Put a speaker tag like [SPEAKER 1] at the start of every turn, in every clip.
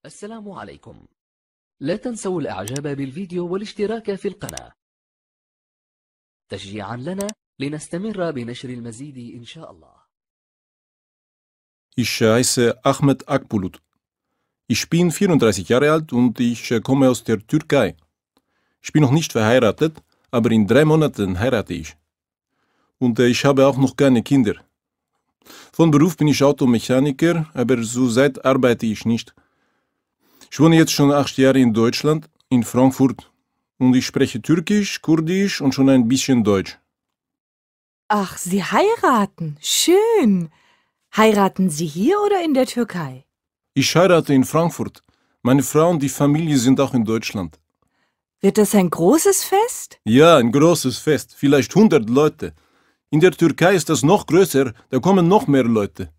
[SPEAKER 1] السلام عليكم. لا تنسوا الإعجاب بالفيديو والاشتراك في القناة تشجيعا لنا لنستمر بنشر المزيد إن شاء الله.
[SPEAKER 2] Ich heiße Ahmet Akbulut. Ich bin 34 Jahre alt und ich komme aus der Türkei. Ich bin noch nicht verheiratet, aber in 3 Monaten heirate ich. Und ich habe auch noch keine Kinder. Von Beruf bin ich Automechaniker, aber zurzeit arbeite ich nicht. Ich wohne jetzt schon 8 Jahre in Deutschland, in Frankfurt. Und ich spreche Türkisch, Kurdisch und schon ein bisschen Deutsch.
[SPEAKER 3] Ach, Sie heiraten. Schön. Heiraten Sie hier oder in der Türkei?
[SPEAKER 2] Ich heirate in Frankfurt. Meine Frau und die Familie sind auch in Deutschland.
[SPEAKER 3] Wird das ein großes Fest?
[SPEAKER 2] Ja, ein großes Fest. Vielleicht 100 Leute. In der Türkei ist das noch größer, da kommen noch mehr Leute.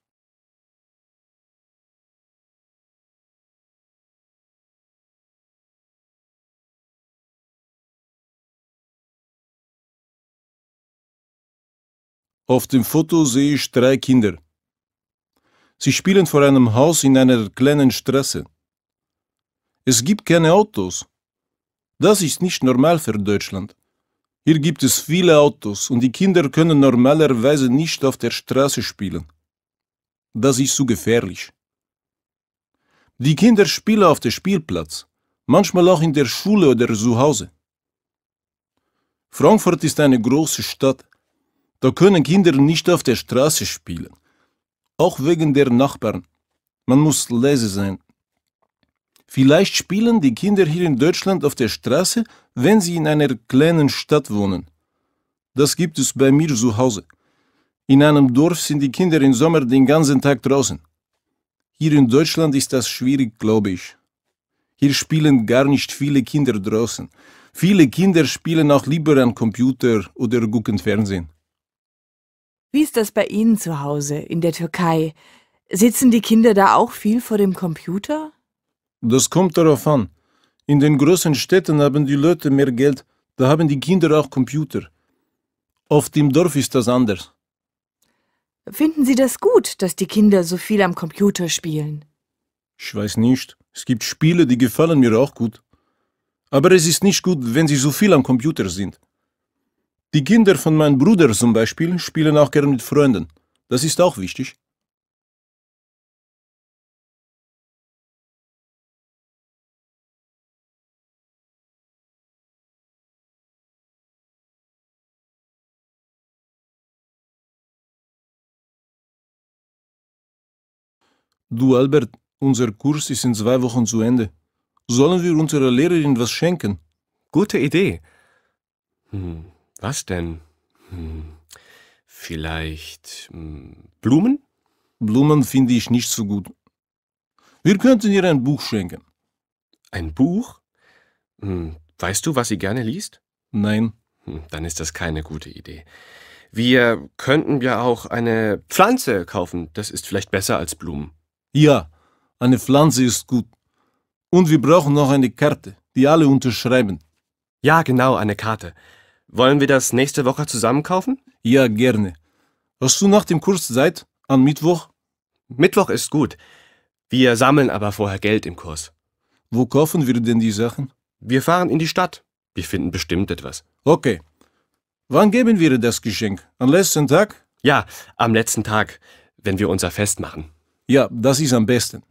[SPEAKER 2] Auf dem Foto sehe ich 3 Kinder. Sie spielen vor einem Haus in einer kleinen Straße. Es gibt keine Autos. Das ist nicht normal für Deutschland. Hier gibt es viele Autos und die Kinder können normalerweise nicht auf der Straße spielen. Das ist zu gefährlich. Die Kinder spielen auf dem Spielplatz, manchmal auch in der Schule oder zu Hause. Frankfurt ist eine große Stadt. Da können Kinder nicht auf der Straße spielen. Auch wegen der Nachbarn. Man muss leise sein. Vielleicht spielen die Kinder hier in Deutschland auf der Straße, wenn sie in einer kleinen Stadt wohnen. Das gibt es bei mir zu Hause. In einem Dorf sind die Kinder im Sommer den ganzen Tag draußen. Hier in Deutschland ist das schwierig, glaube ich. Hier spielen gar nicht viele Kinder draußen. Viele Kinder spielen auch lieber am Computer oder gucken Fernsehen.
[SPEAKER 3] Wie ist das bei Ihnen zu Hause in der Türkei? Sitzen die Kinder da auch viel vor dem Computer?
[SPEAKER 2] Das kommt darauf an. In den großen Städten haben die Leute mehr Geld, da haben die Kinder auch Computer. Auf dem Dorf ist das anders.
[SPEAKER 3] Finden Sie das gut, dass die Kinder so viel am Computer spielen?
[SPEAKER 2] Ich weiß nicht. Es gibt Spiele, die gefallen mir auch gut. Aber es ist nicht gut, wenn sie so viel am Computer sind. Die Kinder von meinem Bruder zum Beispiel spielen auch gern mit Freunden. Das ist auch wichtig. Du Albert, unser Kurs ist in 2 Wochen zu Ende. Sollen wir unserer Lehrerin was schenken?
[SPEAKER 4] Gute Idee. Was denn? Vielleicht Blumen?
[SPEAKER 2] Blumen finde ich nicht so gut. Wir könnten ihr ein Buch schenken.
[SPEAKER 4] Ein Buch? Weißt du, was sie gerne liest?
[SPEAKER 2] Nein.
[SPEAKER 4] Dann ist das keine gute Idee. Wir könnten ja auch eine Pflanze kaufen. Das ist vielleicht besser als Blumen.
[SPEAKER 2] Ja, eine Pflanze ist gut. Und wir brauchen noch eine Karte, die alle unterschreiben.
[SPEAKER 4] Ja, genau, eine Karte. Wollen wir das nächste Woche zusammen kaufen?
[SPEAKER 2] Ja, gerne. Hast du nach dem Kurs Zeit? Am Mittwoch?
[SPEAKER 4] Mittwoch ist gut. Wir sammeln aber vorher Geld im Kurs.
[SPEAKER 2] Wo kaufen wir denn die Sachen?
[SPEAKER 4] Wir fahren in die Stadt. Wir finden bestimmt etwas.
[SPEAKER 2] Okay. Wann geben wir das Geschenk? Am letzten Tag?
[SPEAKER 4] Ja, am letzten Tag, wenn wir unser Fest machen.
[SPEAKER 2] Ja, das ist am besten.